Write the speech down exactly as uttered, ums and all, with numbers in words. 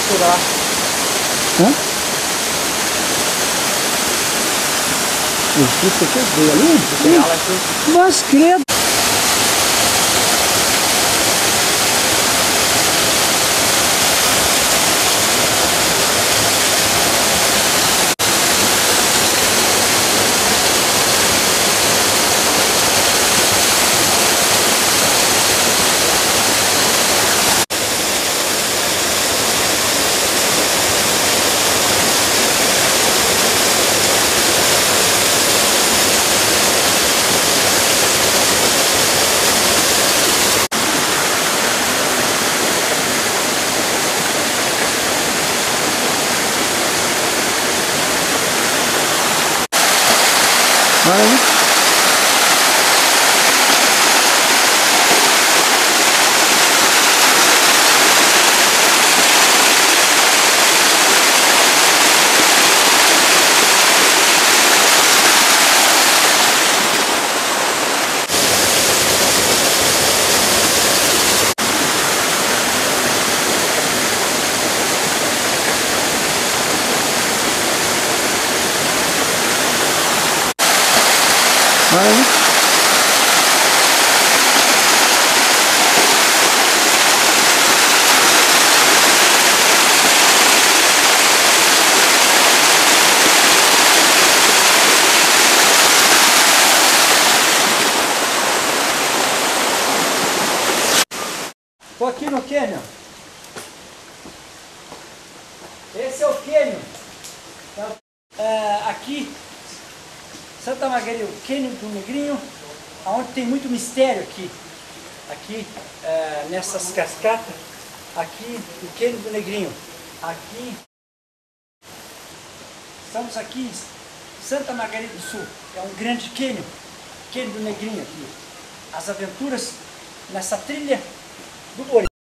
por lá. Hã? O que você quer ver ali? Pegar ela aqui. Mas credo! Aí. Aí. Tô aqui no cânion. Esse é o cânion. Tá? É, aqui, Santa Margarida, o cânion do Negrinho, onde tem muito mistério aqui. Aqui, é, nessas cascatas, aqui o cânion do Negrinho. Aqui, estamos aqui em Santa Margarida do Sul. É um grande cânion, cânion do Negrinho aqui. As aventuras nessa trilha do Boreal.